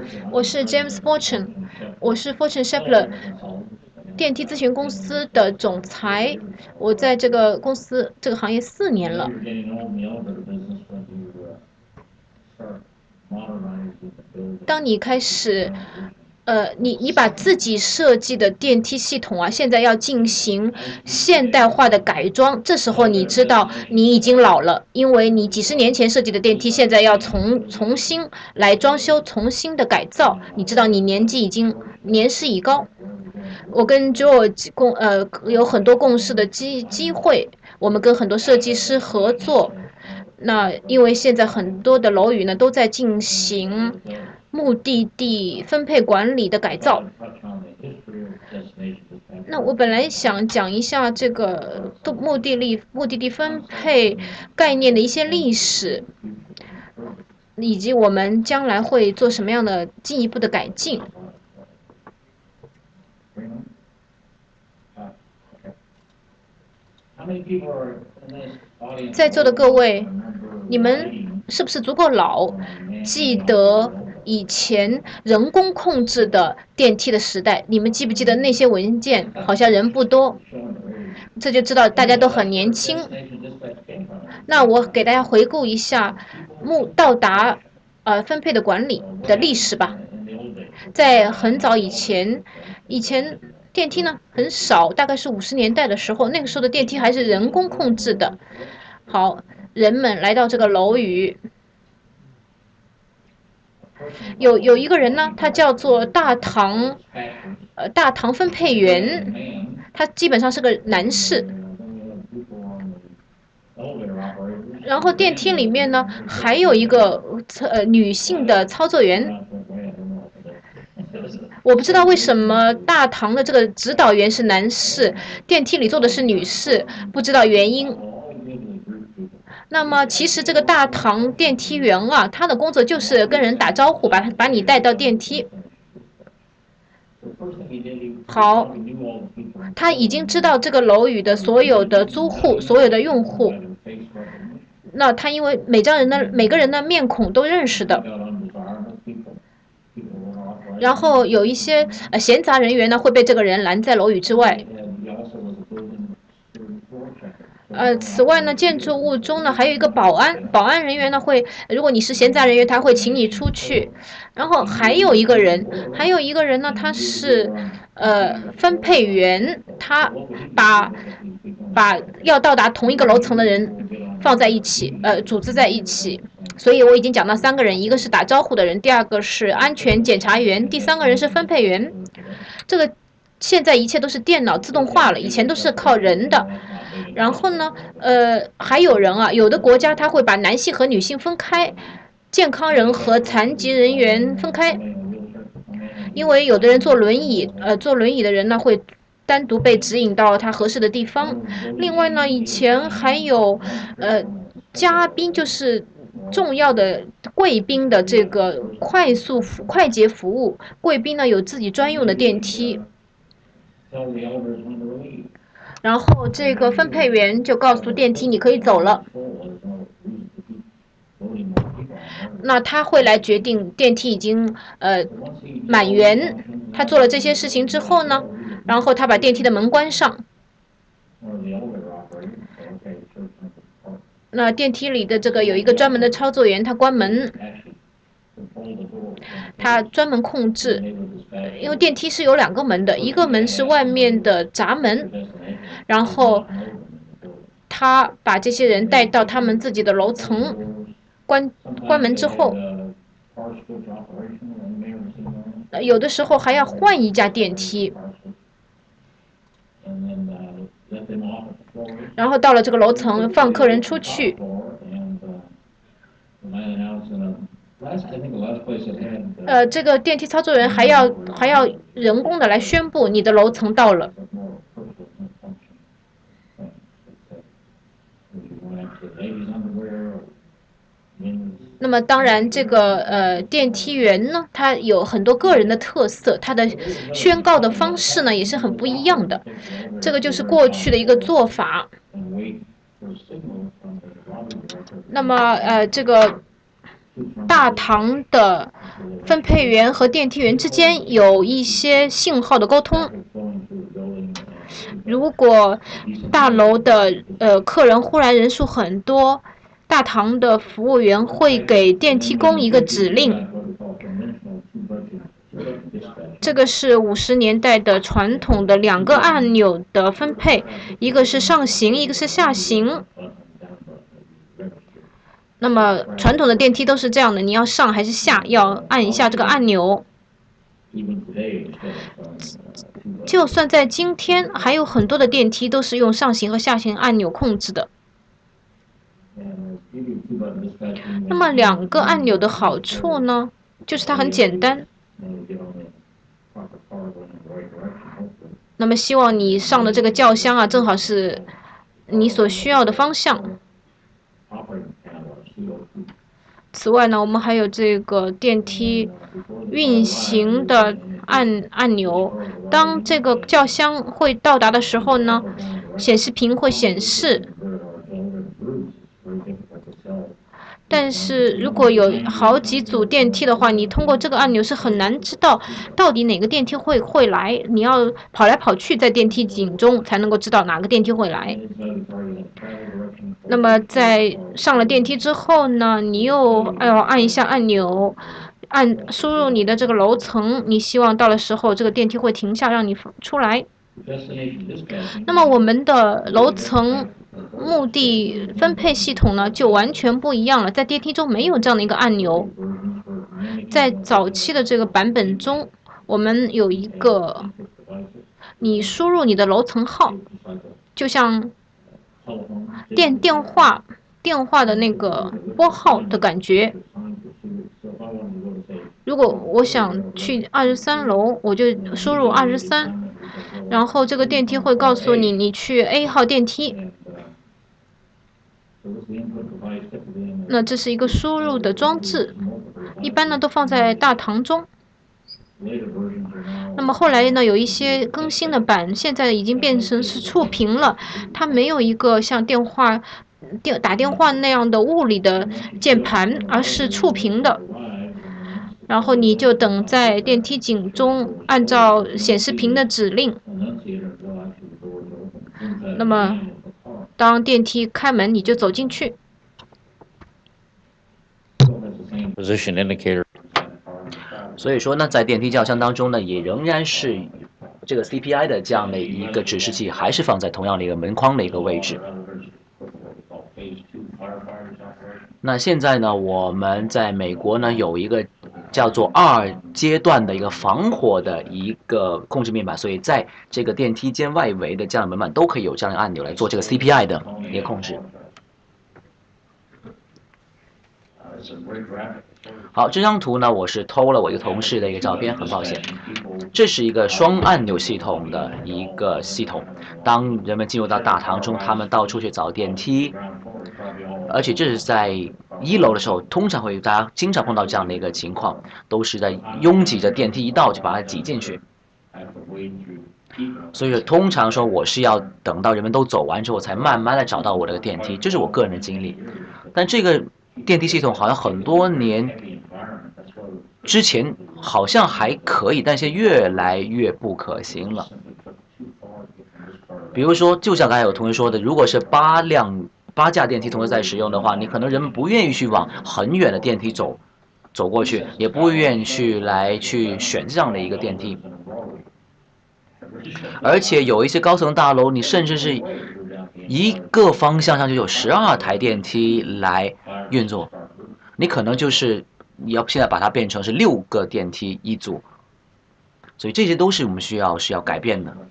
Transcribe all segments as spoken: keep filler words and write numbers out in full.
我是 James Fortune，我是 Fortune Shepler 电梯咨询公司的总裁。我在这个公司这个行业四年了。当你开始，呃，你你把自己设计的电梯系统啊，现在要进行现代化的改装，这时候你知道你已经老了，因为你几十年前设计的电梯，现在要重重新来装修，重新的改造，你知道你年纪已经年事已高。我跟 Joe 共呃有很多共事的机机会，我们跟很多设计师合作。那因为现在很多的楼宇呢都在进行目的地分配管理的改造。那我本来想讲一下这个目的地目的地分配概念的一些历史，以及我们将来会做什么样的进一步的改进。在座的各位，你们是不是足够老，记得以前人工控制的电梯的时代？你们记不记得那些文件？好像人不多，这就知道大家都很年轻。那我给大家回顾一下目到达呃分配的管理的历史吧。在很早以前，以前电梯呢很少，大概是五十年代的时候，那个时候的电梯还是人工控制的。好，人们来到这个楼宇，有有一个人呢，他叫做大堂，呃，大堂分配员，他基本上是个男士。然后电梯里面呢，还有一个呃女性的操作员。我不知道为什么大堂的这个指导员是男士，电梯里坐的是女士，不知道原因。那么其实这个大堂电梯员啊，他的工作就是跟人打招呼，把把你带到电梯。好，他已经知道这个楼宇的所有的租户、所有的用户。那他因为每张人的每个人的面孔都认识的。然后有一些呃闲杂人员呢会被这个人拦在楼宇之外。呃，此外呢，建筑物中呢还有一个保安，保安人员呢会，如果你是闲杂人员，他会请你出去。然后还有一个人，还有一个人呢，他是呃分配员，他把把要到达同一个楼层的人放在一起，呃，组织在一起。所以我已经讲到三个人，一个是打招呼的人，第二个是安全检查员，第三个人是分配员。这个现在一切都是电脑自动化了，以前都是靠人的。然后呢，呃，还有人啊，有的国家他会把男性和女性分开，健康人和残疾人员分开，因为有的人坐轮椅，呃，坐轮椅的人呢会单独被指引到他合适的地方。另外呢，以前还有，呃，嘉宾就是重要的贵宾的这个快速快捷服务，贵宾呢有自己专用的电梯。然后这个分配员就告诉电梯你可以走了，那他会来决定电梯已经呃满员。他做了这些事情之后呢，然后他把电梯的门关上。那电梯里的这个有一个专门的操作员，他关门，他专门控制，因为电梯是有两个门的，一个门是外面的闸门，然后他把这些人带到他们自己的楼层，关关门之后，有的时候还要换一架电梯，然后到了这个楼层放客人出去。呃，这个电梯操作人还要还要人工的来宣布你的楼层到了。那么当然，这个呃电梯员呢，他有很多个人的特色，他的宣告的方式呢也是很不一样的。这个就是过去的一个做法。那么呃这个大堂的分配员和电梯员之间有一些信号的沟通。如果大楼的呃客人忽然人数很多，大堂的服务员会给电梯工一个指令。这个是五十年代的传统的两个按钮的分配，一个是上行，一个是下行。那么传统的电梯都是这样的，你要上还是下，要按一下这个按钮。就算在今天，还有很多的电梯都是用上行和下行按钮控制的。那么两个按钮的好处呢，就是它很简单。那么希望你上的这个轿厢啊，正好是你所需要的方向。此外呢，我们还有这个电梯运行的按按钮。当这个轿厢会到达的时候呢，显示屏会显示。但是如果有好几组电梯的话，你通过这个按钮是很难知道到底哪个电梯会会来，你要跑来跑去在电梯井中才能够知道哪个电梯会来。那么在上了电梯之后呢，你又要按一下按钮，按输入你的这个楼层，你希望到的时候这个电梯会停下让你出来。那么我们的楼层目的分配系统呢，就完全不一样了。在电梯中没有这样的一个按钮。在早期的这个版本中，我们有一个，你输入你的楼层号，就像电电话电话的那个拨号的感觉。如果我想去二十三楼，我就输入二十三，然后这个电梯会告诉你你去 A 号电梯。那这是一个输入的装置，一般呢都放在大堂中。那么后来呢，有一些更新的版，现在已经变成是触屏了，它没有一个像电话电打电话那样的物理的键盘，而是触屏的。然后你就等在电梯井中，按照显示屏的指令。那么当电梯开门，你就走进去。 Position indicator。所以说呢，在电梯轿厢当中呢，也仍然是这个 C P I 的这样的一个指示器，还是放在同样的一个门框的一个位置。那现在呢，我们在美国呢有一个叫做二阶段的一个防火的一个控制面板，所以在这个电梯间外围的这样的门板都可以有这样的按钮来做这个 C P I 的一个控制。好，这张图呢，我是偷了我一个同事的一个照片，很抱歉。这是一个双按钮系统的一个系统。当人们进入到大堂中，他们到处去找电梯，而且这是在一楼的时候，通常会大家经常碰到这样的一个情况，都是在拥挤着电梯一到就把它挤进去。所以通常说我是要等到人们都走完之后，才慢慢的找到我这个电梯，这是我个人的经历。但这个电梯系统好像很多年之前好像还可以，但现在越来越不可行了。比如说，就像刚才有同学说的，如果是八辆八架电梯同时在使用的话，你可能人们不愿意去往很远的电梯走走过去，也不愿意去来去选这样的一个电梯。而且有一些高层大楼，你甚至是一个方向上就有十二台电梯来运作，你可能就是你要现在把它变成是六个电梯一组，所以这些都是我们需要需要改变的。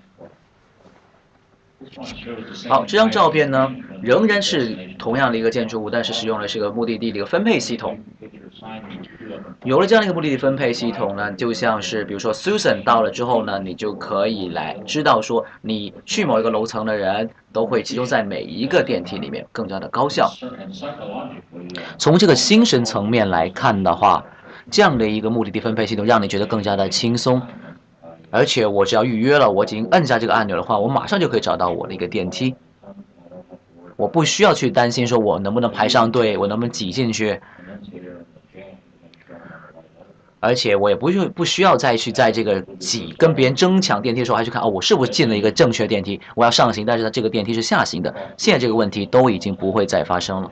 好，这张照片呢，仍然是同样的一个建筑物，但是使用的是一个目的地的一个分配系统。有了这样的一个目的地分配系统呢，就像是比如说 Susan 到了之后呢，你就可以来知道说，你去某一个楼层的人都会集中在每一个电梯里面，更加的高效。从这个精神层面来看的话，这样的一个目的地分配系统让你觉得更加的轻松。而且我只要预约了，我仅按下这个按钮的话，我马上就可以找到我的一个电梯。我不需要去担心说我能不能排上队，我能不能挤进去。 而且我也不需不需要再去在这个挤跟别人争抢电梯的时候，还去看哦，我是不是进了一个正确电梯，我要上行，但是它这个电梯是下行的。现在这个问题都已经不会再发生了。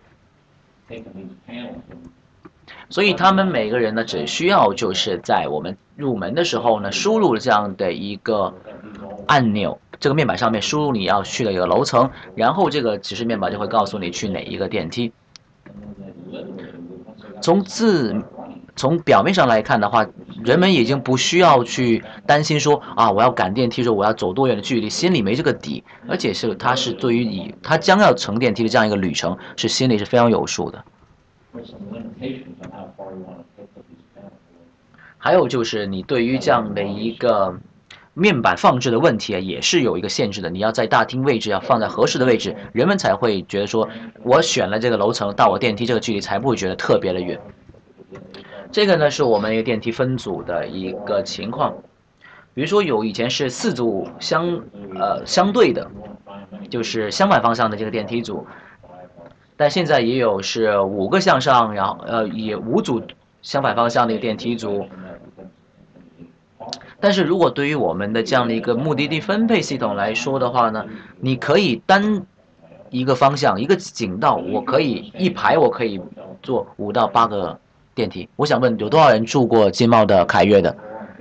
所以他们每个人呢，只需要就是在我们入门的时候呢，输入这样的一个按钮，这个面板上面输入你要去的一个楼层，然后这个指示面板就会告诉你去哪一个电梯。从字从表面上来看的话，人们已经不需要去担心说啊，我要赶电梯，说我要走多远的距离，心里没这个底，而且是他是对于你他将要乘电梯的这样一个旅程，是心里是非常有数的。还有就是你对于这样的一个面板放置的问题啊，也是有一个限制的。你要在大厅位置要放在合适的位置，人们才会觉得说，我选了这个楼层到我电梯这个距离才不会觉得特别的远。这个呢是我们一个电梯分组的一个情况。比如说有以前是四组相呃相对的，就是相反方向的这个电梯组。但现在也有是五个向上，然后呃也五组相反方向的一个电梯组。但是如果对于我们的这样的一个目的地分配系统来说的话呢，你可以单一个方向一个井道，我可以一排我可以做五到八个电梯。我想问有多少人住过金茂的凯悦的？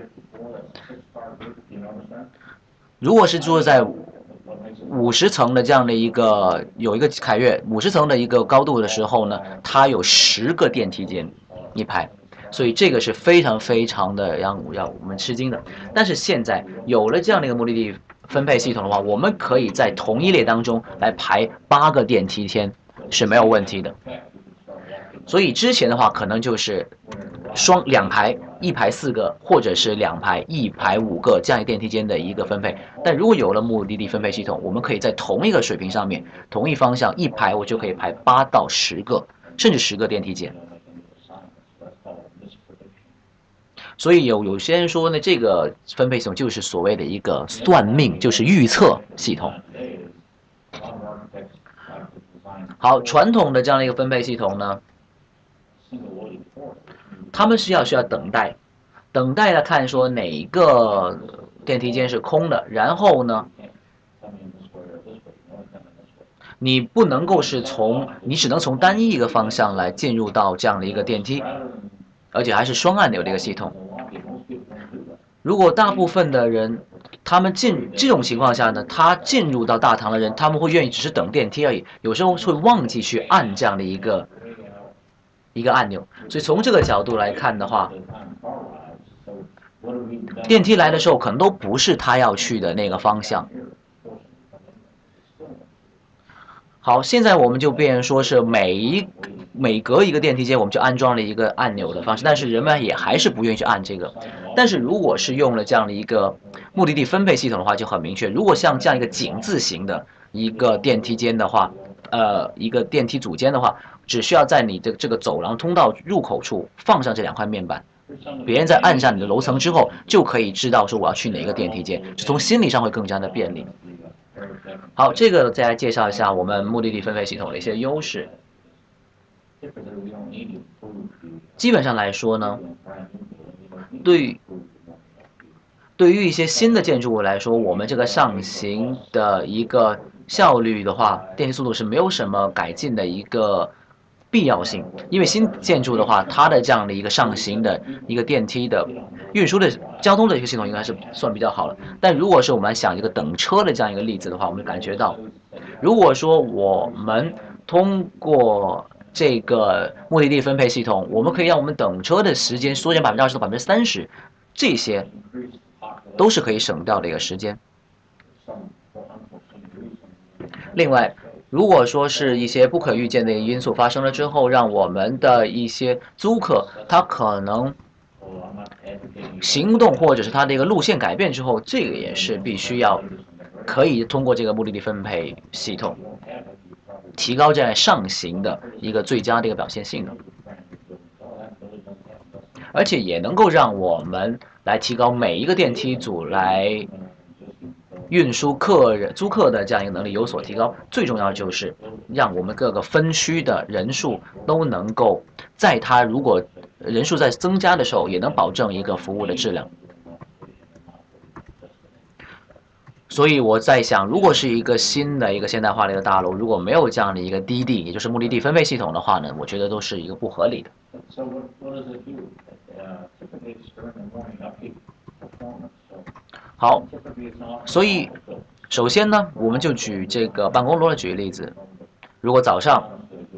如果是住在五十层的这样的一个有一个凯悦五十层的一个高度的时候呢，它有十个电梯间一排，所以这个是非常非常的让让我们吃惊的。但是现在有了这样的一个目的地分配系统的话，我们可以在同一列当中来排八个电梯间是没有问题的。所以之前的话可能就是双两排一排四个，或者是两排一排五个这样一个电梯间的一个分配。但如果有了目的地分配系统，我们可以在同一个水平上面，同一方向一排我就可以排八到十个，甚至十个电梯间。所以有有些人说呢，这个分配系统就是所谓的一个算命，就是预测系统。好，传统的这样的一个分配系统呢，他们需要需要等待，等待的看说哪个电梯间是空的，然后呢，你不能够是从你只能从单一一个方向来进入到这样的一个电梯，而且还是双按钮的一个系统。如果大部分的人他们进这种情况下呢，他进入到大堂的人，他们会愿意只是等电梯而已，有时候会忘记去按这样的一个一个按钮。所以从这个角度来看的话，电梯来的时候可能都不是他要去的那个方向。好，现在我们就变成说是每一每隔一个电梯间，我们就安装了一个按钮的方式，但是人们也还是不愿意去按这个。但是如果是用了这样的一个目的地分配系统的话，就很明确。如果像这样一个井字形的一个电梯间的话，呃，一个电梯组间的话，只需要在你的这个走廊通道入口处放上这两块面板，别人在按上你的楼层之后，就可以知道说我要去哪个电梯间，从心理上会更加的便利。好，这个再来介绍一下我们目的地分配系统的一些优势。基本上来说呢，对对于一些新的建筑物来说，我们这个上行的一个效率的话，电梯速度是没有什么改进的一个必要性，因为新建筑的话，它的这样的一个上行的一个电梯的运输的交通的一个系统应该是算比较好了。但如果是我们想一个等车的这样一个例子的话，我们感觉到，如果说我们通过这个目的地分配系统，我们可以让我们等车的时间缩减百分之二十到百分之三十，这些都是可以省掉的一个时间。另外，如果说是一些不可预见的因素发生了之后，让我们的一些租客他可能行动或者是他的一个路线改变之后，这个也是必须要可以通过这个目的地分配系统提高这样上行的一个最佳的一个表现性能，而且也能够让我们来提高每一个电梯组来运输客人租客的这样一个能力有所提高。最重要就是让我们各个分区的人数都能够在他如果人数在增加的时候，也能保证一个服务的质量。所以我在想，如果是一个新的一个现代化的一个大楼，如果没有这样的一个 D D， 也就是目的地分配系统的话呢，我觉得都是一个不合理的。好，所以首先呢，我们就举这个办公楼的举例子。如果早上，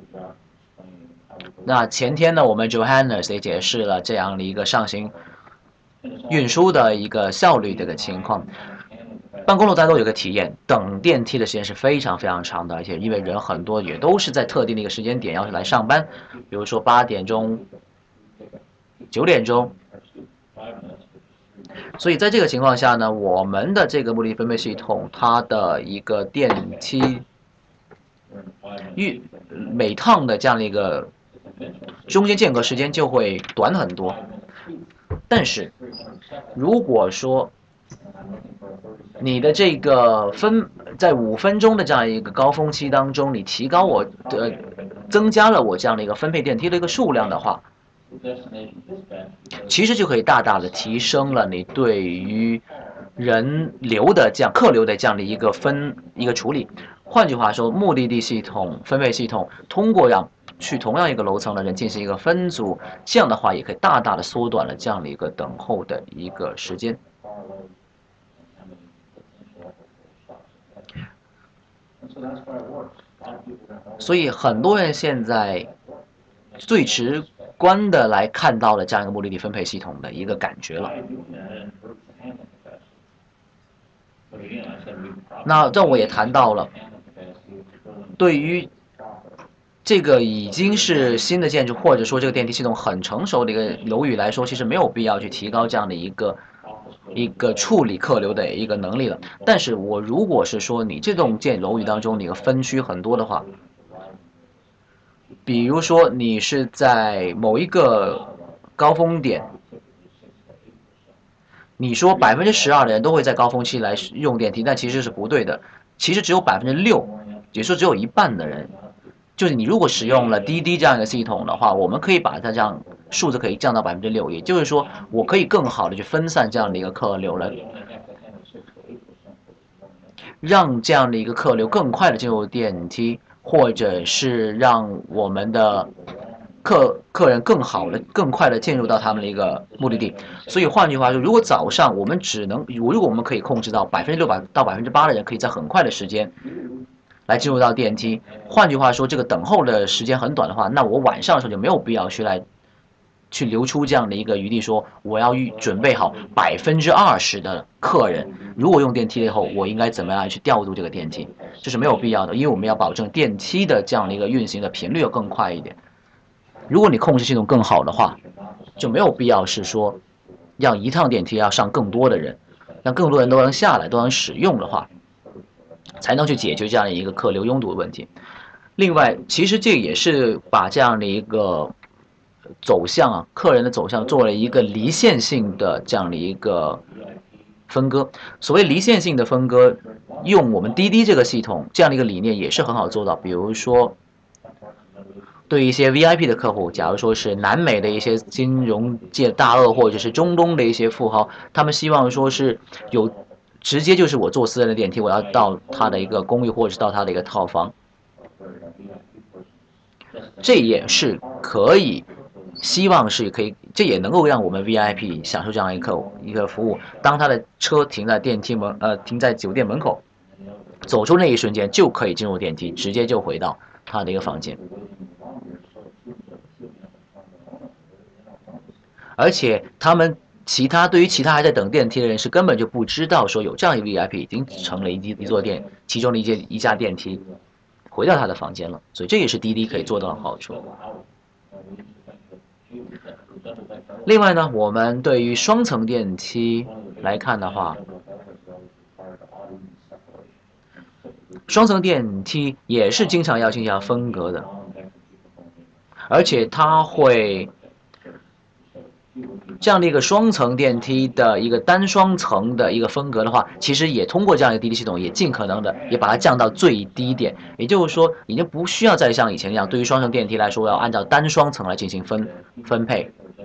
那前天呢，我们 Johannes 也解释了这样的一个上行运输的一个效率这个情况。办公楼大家都有个体验，等电梯的时间是非常非常长的，而且因为人很多，也都是在特定的一个时间点要来上班，比如说八点钟、九点钟。所以在这个情况下呢，我们的这个目的地分配系统，它的一个电梯运每趟的这样的一个中间间隔时间就会短很多。但是如果说你的这个分在五分钟的这样一个高峰期当中，你提高我的增加了我这样的一个分配电梯的一个数量的话，其实就可以大大的提升了你对于人流的这样客流的这样的一个分一个处理。换句话说，目的地系统分配系统通过让去同样一个楼层的人进行一个分组，这样的话也可以大大的缩短了这样的一个等候的一个时间。所以很多人现在最直观的来看到了这样一个目的地分配系统的一个感觉了。那这我也谈到了，对于这个已经是新的建筑，或者说这个电梯系统很成熟的一个楼宇来说，其实没有必要去提高这样的一个一个处理客流的一个能力了。但是我如果是说你这栋建楼宇当中你的分区很多的话，比如说你是在某一个高峰点，你说百分之十二的人都会在高峰期来用电梯，但其实是不对的。其实只有百分之六，也就是说只有一半的人，就是你如果使用了滴滴这样一个系统的话，我们可以把它这样数字可以降到百分之六，也就是说我可以更好的去分散这样的一个客流了，让这样的一个客流更快的进入电梯，或者是让我们的客客人更好的、更快的进入到他们的一个目的地。所以换句话说，如果早上我们只能，如果我们可以控制到百分之六百到百分之八的人可以在很快的时间来进入到电梯，换句话说，这个等候的时间很短的话，那我晚上的时候就没有必要去来去留出这样的一个余地，说我要准备好百分之二十的客人，如果用电梯了以后，我应该怎么样去调度这个电梯？这是没有必要的，因为我们要保证电梯的这样的一个运行的频率要更快一点。如果你控制系统更好的话，就没有必要是说让一趟电梯要上更多的人，让更多人都能下来，都能使用的话，才能去解决这样的一个客流拥堵的问题。另外，其实这也是把这样的一个走向啊，客人的走向做了一个离线性的这样的一个分割。所谓离线性的分割，用我们滴滴这个系统这样的一个理念也是很好做到。比如说，对于一些 V I P 的客户，假如说是南美的一些金融界大鳄，或者是中东的一些富豪，他们希望说是有直接就是我坐私人的电梯，我要到他的一个公寓或者是到他的一个套房，这也是可以，希望是可以，这也能够让我们 V I P 享受这样一个一个服务。当他的车停在电梯门呃停在酒店门口，走出那一瞬间就可以进入电梯，直接就回到他的一个房间。而且他们其他对于其他还在等电梯的人是根本就不知道说有这样一个 V I P 已经成了一一座电其中的一节一家电梯回到他的房间了，所以这也是滴滴可以做到的好处。另外呢，我们对于双层电梯来看的话，双层电梯也是经常要进行分隔的，而且它会这样的一个双层电梯的一个单双层的一个分隔的话，其实也通过这样一个滴滴系统，也尽可能的也把它降到最低点。也就是说，已经不需要再像以前一样，对于双层电梯来说，要按照单双层来进行分分配。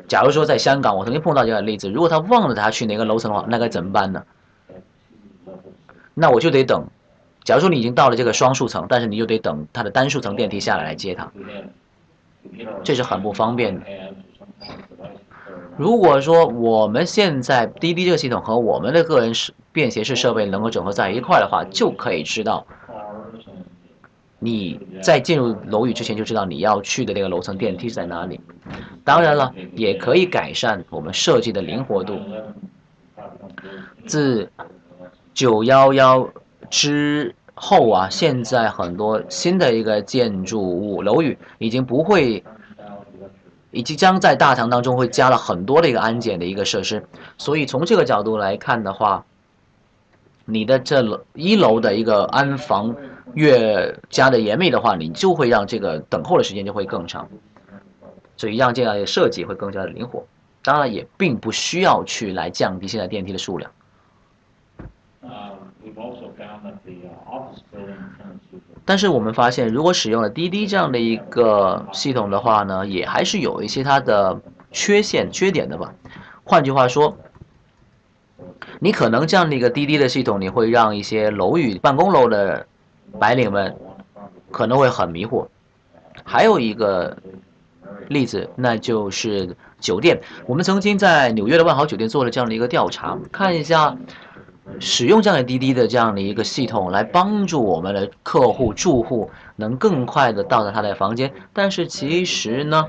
假如说在香港，我曾经碰到这样的例子，如果他忘了他去哪个楼层的话，那该怎么办呢？那我就得等。假如说你已经到了这个双数层，但是你就得等他的单数层电梯下来来接他，这是很不方便的。如果说我们现在滴滴这个系统和我们的个人便携式设备能够整合在一块的话，就可以知道你在进入楼宇之前就知道你要去的那个楼层电梯是在哪里。当然了，也可以改善我们设计的灵活度。自九一一之后啊，现在很多新的一个建筑物楼宇已经不会，以及将在大堂当中会加了很多的一个安检的一个设施。所以从这个角度来看的话，你的这一楼的一个安防越加的严密的话，你就会让这个等候的时间就会更长，所以让这样的设计会更加的灵活。当然也并不需要去来降低现在电梯的数量。但是我们发现，如果使用了滴滴这样的一个系统的话呢，也还是有一些它的缺陷、缺点的吧。换句话说，你可能这样的一个滴滴的系统，你会让一些楼宇、办公楼的白领们可能会很迷惑。还有一个例子，那就是酒店。我们曾经在纽约的万豪酒店做了这样的一个调查，看一下使用这样的滴滴的这样的一个系统，来帮助我们的客户、住户能更快的到达他的房间。但是其实呢，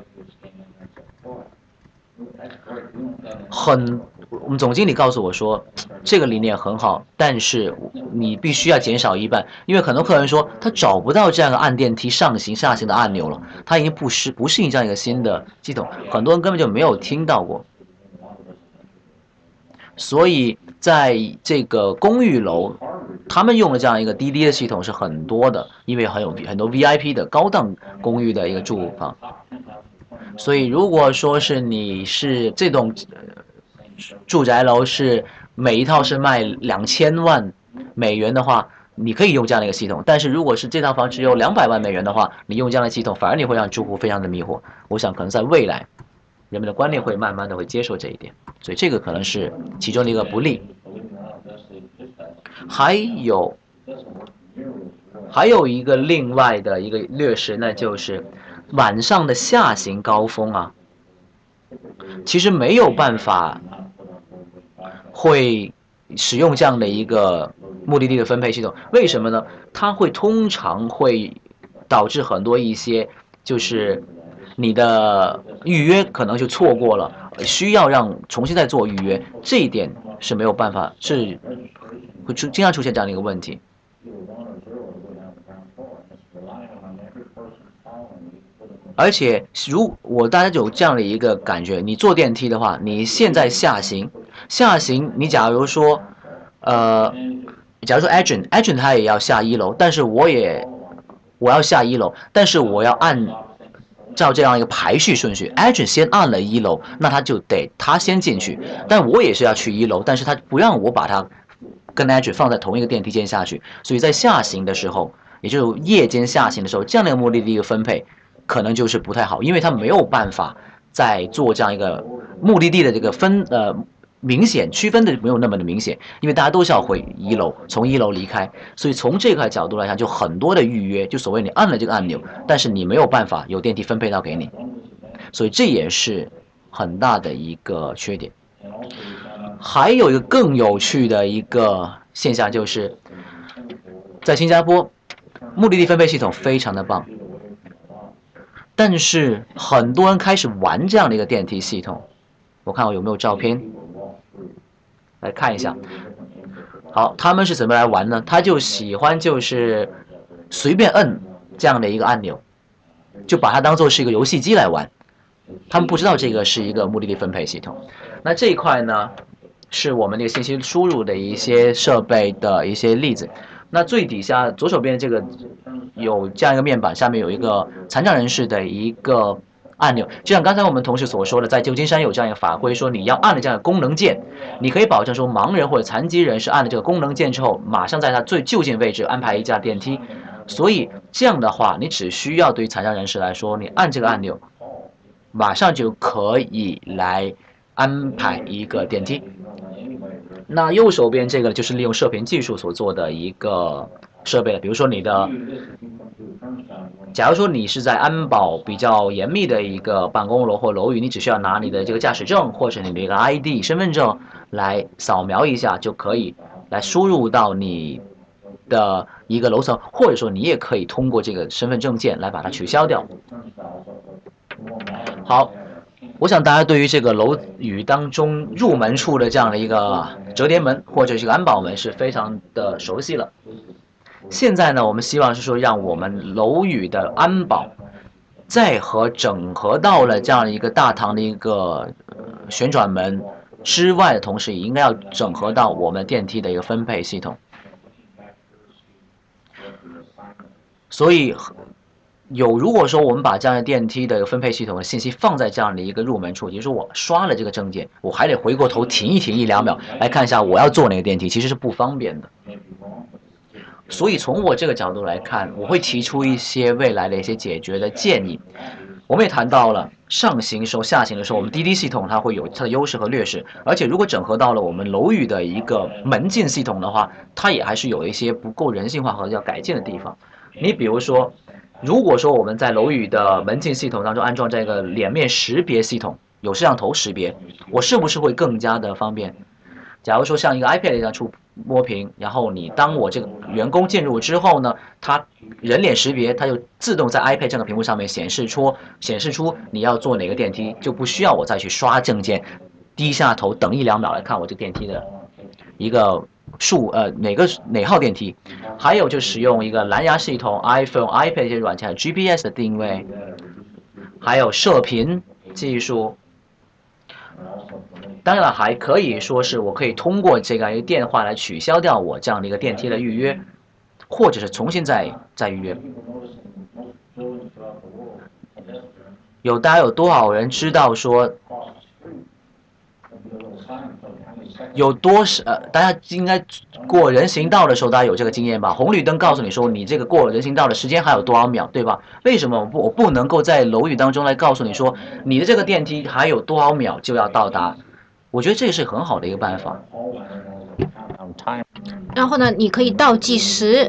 很，我们总经理告诉我说，这个理念很好，但是你必须要减少一半，因为很多客人说他找不到这样的按电梯上行下行的按钮了，他已经不适不适应这样一个新的系统，很多人根本就没有听到过。所以在这个公寓楼，他们用的这样一个滴滴的系统是很多的，因为很有很多 V I P 的高档公寓的一个住房。所以如果说是你是这栋住宅楼是每一套是卖两千万美元的话，你可以用这样的一个系统。但是如果是这套房只有两百万美元的话，你用这样的系统，反而你会让住户非常的迷惑。我想可能在未来，人们的观念会慢慢的会接受这一点，所以这个可能是其中的一个不利。还有还有一个另外的一个劣势，那就是晚上的下行高峰啊，其实没有办法会使用这样的一个目的地的分配系统。为什么呢？它会通常会导致很多一些就是你的预约可能就错过了，需要让重新再做预约，这一点是没有办法，是会出经常出现这样的一个问题。而且，如我大家有这样的一个感觉，你坐电梯的话，你现在下行，下行，你假如说，呃，假如说 agent，agent 他也要下一楼，但是我也我要下一楼，但是我要按照这样一个排序顺序 ，agent 先按了一楼，那他就得他先进去，但我也是要去一楼，但是他不让我把它跟 agent 放在同一个电梯间下去，所以在下行的时候，也就是夜间下行的时候，这样的一个目的地的分配可能就是不太好，因为他没有办法在做这样一个目的地的这个分呃明显区分的没有那么的明显，因为大家都是要回一楼，从一楼离开，所以从这块角度来讲，就很多的预约，就所谓你按了这个按钮，但是你没有办法有电梯分配到给你，所以这也是很大的一个缺点。还有一个更有趣的一个现象就是，在新加坡，目的地分配系统非常的棒。但是很多人开始玩这样的一个电梯系统，我看我有没有照片，来看一下。好，他们是怎么来玩呢？他就喜欢就是随便摁这样的一个按钮，就把它当做是一个游戏机来玩。他们不知道这个是一个目的地分配系统。那这一块呢，是我们这个信息输入的一些设备的一些例子。那最底下左手边这个有这样一个面板，下面有一个残障人士的一个按钮，就像刚才我们同事所说的，在旧金山有这样一个法规，说你要按了这样的功能键，你可以保证说盲人或者残疾人士按了这个功能键之后，马上在他最就近位置安排一架电梯。所以这样的话，你只需要对于残障人士来说，你按这个按钮， 马上就可以来安排一个电梯。那右手边这个就是利用射频技术所做的一个设备了，比如说你的，假如说你是在安保比较严密的一个办公楼或楼宇，你只需要拿你的这个驾驶证或者你的一个 I D 身份证来扫描一下就可以来输入到你的一个楼层，或者说你也可以通过这个身份证件来把它取消掉。好，我想大家对于这个楼宇当中入门处的这样的一个折叠门或者是个安保门是非常的熟悉了。现在呢，我们希望是说让我们楼宇的安保再和整合到了这样一个大堂的一个旋转门之外的同时，也应该要整合到我们电梯的一个分配系统。所以有如果说我们把这样的电梯的分配系统的信息放在这样的一个入门处，也就是说我刷了这个证件，我还得回过头停一停一两秒来看一下我要坐哪个电梯，其实是不方便的。所以从我这个角度来看，我会提出一些未来的一些解决的建议。我们也谈到了上行的时候、下行的时候，我们滴滴系统它会有它的优势和劣势，而且如果整合到了我们楼宇的一个门禁系统的话，它也还是有一些不够人性化和要改进的地方。你比如说，如果说我们在楼宇的门禁系统当中安装这个脸面识别系统，有摄像头识别，我是不是会更加的方便？假如说像一个 iPad 一样触摸屏，然后你当我这个员工进入之后呢，它人脸识别，它就自动在 iPad 这个屏幕上面显示出显示出你要坐哪个电梯，就不需要我再去刷证件，低下头等一两秒来看我这电梯的一个数呃哪个哪号电梯。还有就使用一个蓝牙系统 iPhone、iPad 这些软件 G P S 的定位，还有射频技术。当然了，还可以说是我可以通过这个一个电话来取消掉我这样的一个电梯的预约，或者是重新再再预约。有大家有多少人知道说有多少呃，大家应该过人行道的时候，大家有这个经验吧？红绿灯告诉你说你这个过人行道的时间还有多少秒，对吧？为什么我不我不能够在楼宇当中来告诉你说你的这个电梯还有多少秒就要到达？我觉得这是很好的一个办法。 然后呢，你可以倒计时。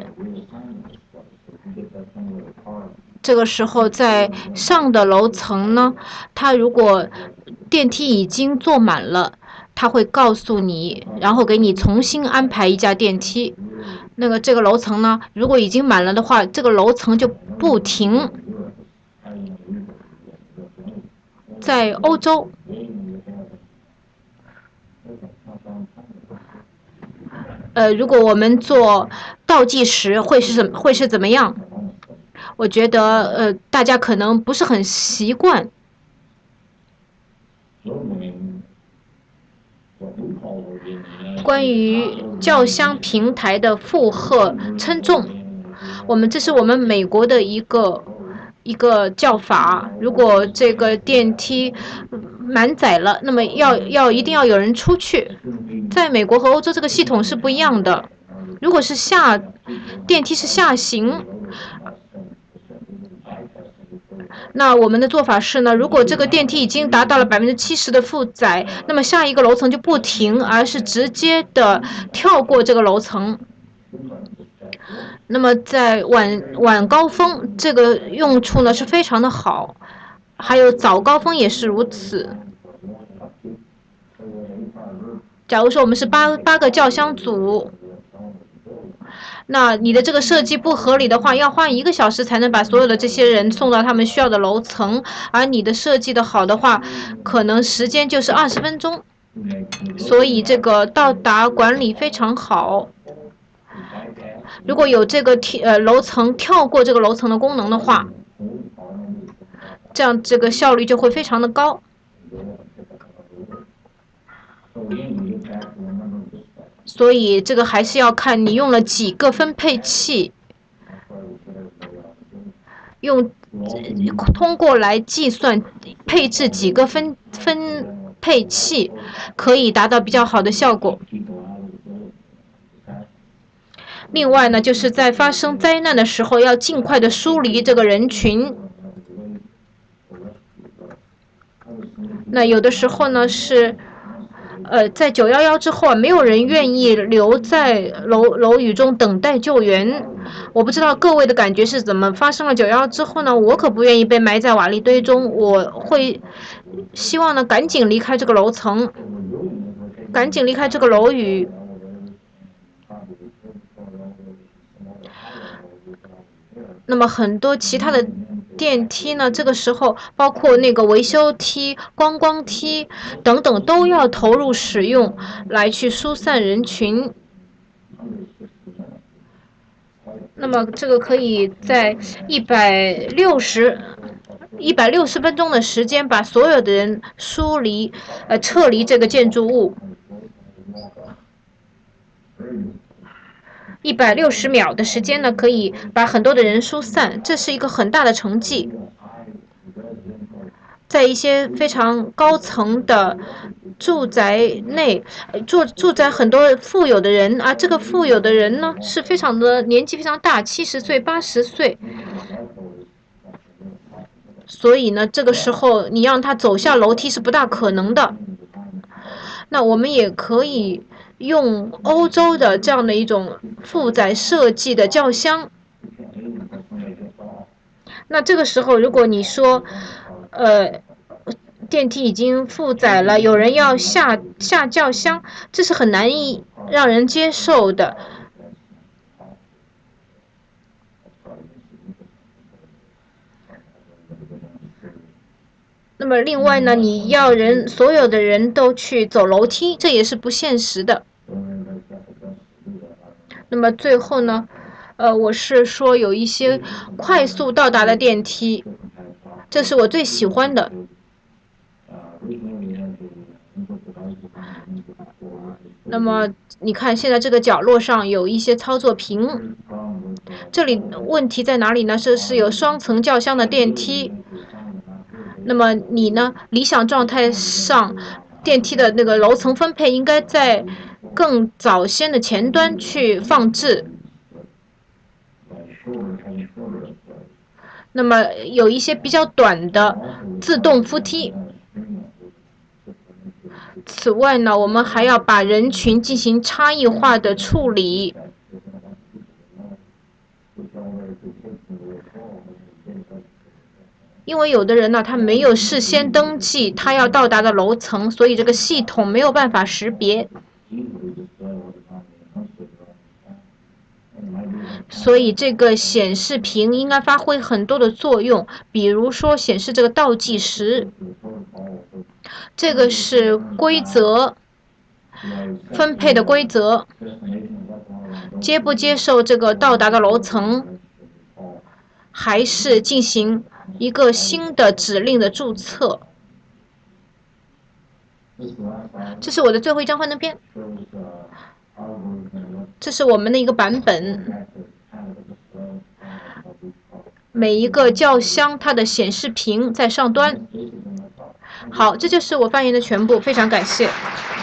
这个时候在上的楼层呢，它如果电梯已经坐满了，它会告诉你，然后给你重新安排一架电梯。那个这个楼层呢，如果已经满了的话，这个楼层就不停。在欧洲，呃，如果我们做倒计时，会是怎会是怎么样？我觉得，呃，大家可能不是很习惯。关于轿厢平台的负荷称重，我们这是我们美国的一个一个叫法。如果这个电梯满载了，那么要要一定要有人出去。在美国和欧洲这个系统是不一样的。如果是下电梯是下行。那我们的做法是呢，如果这个电梯已经达到了百分之七十的负载，那么下一个楼层就不停，而是直接的跳过这个楼层。那么在晚晚高峰，这个用处呢是非常的好，还有早高峰也是如此。假如说我们是八八个轿厢组。那你的这个设计不合理的话，要花一个小时才能把所有的这些人送到他们需要的楼层，而你的设计的好的话，可能时间就是二十分钟。所以这个到达管理非常好。如果有这个呃楼层跳过这个楼层的功能的话，这样这个效率就会非常的高。所以这个还是要看你用了几个分配器，用通过来计算配置几个分分配器，可以达到比较好的效果。另外呢，就是在发生灾难的时候，要尽快的疏离这个人群。 那有的时候呢是，呃，在九一一之后啊，没有人愿意留在楼楼宇中等待救援。我不知道各位的感觉是怎么。发生了九一一之后呢，我可不愿意被埋在瓦砾堆中，我会希望呢赶紧离开这个楼层，赶紧离开这个楼宇。那么很多其他的电梯呢，这个时候包括那个维修梯、观光梯等等，都要投入使用，来去疏散人群。那么这个可以在一百六十一百六十分钟的时间，把所有的人疏离呃撤离这个建筑物。一百六十秒的时间呢，可以把很多的人疏散，这是一个很大的成绩。在一些非常高层的住宅内，住住在很多富有的人啊，这个富有的人呢是非常的年纪非常大，七十岁、八十岁。所以呢，这个时候你让他走下楼梯是不大可能的。那我们也可以用欧洲的这样的一种负载设计的轿厢。那这个时候，如果你说，呃，电梯已经负载了，有人要下下轿厢，这是很难以让人接受的。那么另外呢，你要人所有的人都去走楼梯，这也是不现实的。那么最后呢，呃，我是说有一些快速到达的电梯，这是我最喜欢的。那么你看，现在这个角落上有一些操作屏，这里问题在哪里呢？这是有双层轿厢的电梯。那么你呢？理想状态上，电梯的那个楼层分配应该在更早先的前端去放置。那么有一些比较短的自动扶梯。此外呢，我们还要把人群进行差异化的处理。因为有的人呢，他没有事先登记他要到达的楼层，所以这个系统没有办法识别。所以这个显示屏应该发挥很多的作用，比如说显示这个倒计时，这个是规则分配的规则，接不接受这个到达的楼层，还是进行一个新的指令的注册。这是我的最后一张幻灯片，这是我们的一个版本。每一个轿厢它的显示屏在上端。好，这就是我发言的全部，非常感谢。